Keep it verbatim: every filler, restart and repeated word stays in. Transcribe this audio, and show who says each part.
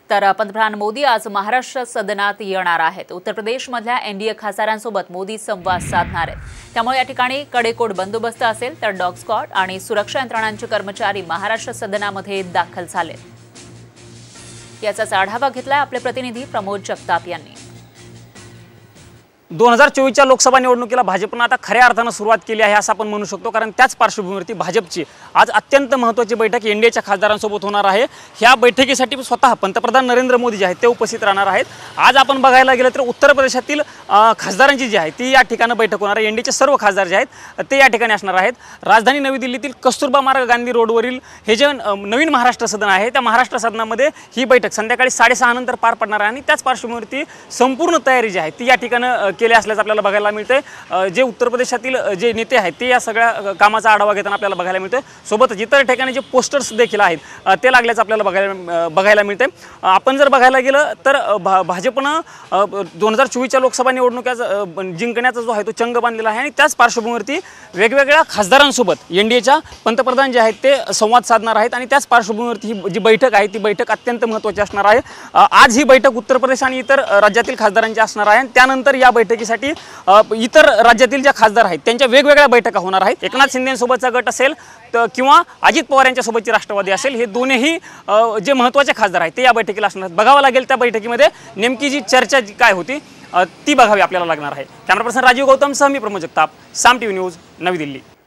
Speaker 1: तर पंतप्रधान मोदी आज महाराष्ट्र सदनात येणार आहेत। उत्तर प्रदेशमधल्या एनडीए खासदारांसोबत मोदी संवाद साधणार आहेत। त्यामुळे या ठिकाणी कडेकोट बंदोबस्त असेल तर डॉग स्क्वॉड आणि सुरक्षा यंत्रणांचे कर्मचारी महाराष्ट्र सदनामध्ये दाखल झाले। याचाच आढावा घेतलाय आपले प्रतिनिधी प्रमोद जगताप यांनी।
Speaker 2: दोन हजार चोवीसच्या लोकसभा निवडणुकीला भाजपने आता खऱ्या अर्थाने सुरुवात केली आहे असं आपण म्हणू शकतो, कारण त्याच पार्श्वभूमीवरती भाजपची आज अत्यंत महत्त्वाची बैठक एनडीएच्या खासदारांसोबत होणार आहे। ह्या बैठकीसाठी स्वतः पंतप्रधान नरेंद्र मोदी जे आहेत ते उपस्थित राहणार आहेत। आज आपण बघायला गेलं तर उत्तर प्रदेशातील खासदारांची जी आहे ती या ठिकाणी बैठक होणार आहे। एनडीएचे सर्व खासदार जे आहेत ते या ठिकाणी असणार आहेत। राजधानी नवी दिल्लीतील कस्तुरबा मार्ग गांधी रोडवरील हे जे नवीन महाराष्ट्र सदन आहे त्या महाराष्ट्र सदनामध्ये ही बैठक संध्याकाळी साडेसहा नंतर पार पडणार आहे आणि त्याच पार्श्वभूमीवरती संपूर्ण तयारी जी आहे ती या ठिकाणी केले असल्याचं आपल्याला बघायला मिळते। जे उत्तर प्रदेशातील जे नेते आहेत ते या सगळ्या कामाचा आढावा घेताना आपल्याला बघायला मिळते। सोबतच इतर ठिकाणी जे पोस्टर्स देखील आहेत ते लागल्याचं आपल्याला बघायला बघायला मिळते। आपण जर बघायला गेलं तर भाजपनं दोन हजार चोवीसच्या लोकसभा निवडणुकीचा जिंकण्याचा जो आहे तो चंग बांधलेला आहे आणि त्याच पार्श्वभूमीवरती वेगवेगळ्या खासदारांसोबत एनडीएच्या पंतप्रधान जे आहेत ते संवाद साधणार आहेत आणि त्याच पार्श्वभूमीवरती ही जी बैठक आहे ती बैठक अत्यंत महत्त्वाची असणार आहे। आज ही बैठक उत्तर प्रदेश आणि इतर राज्यातील खासदारांची असणार आहे। त्यानंतर या बैठकीसाठी इतर राज्यातील ज्या खासदार आहेत त्यांच्या वेगवेगळ्या बैठका होणार आहेत। एकनाथ शिंदेसोबतचा गट असेल किंवा अजित पवार यांच्यासोबतची राष्ट्रवादी असेल, हे दोन्ही जे महत्त्वाचे खासदार आहेत ते या बैठकीला असणार आहेत। बघावं लागेल त्या बैठकीमध्ये नेमकी जी चर्चा काय होती ती बघावी आपल्याला लागणार आहे। कॅमेरा पर्सन राजीव गौतमसह मी प्रमोद जगताप, साम टीव्ही न्यूज, नवी दिल्ली।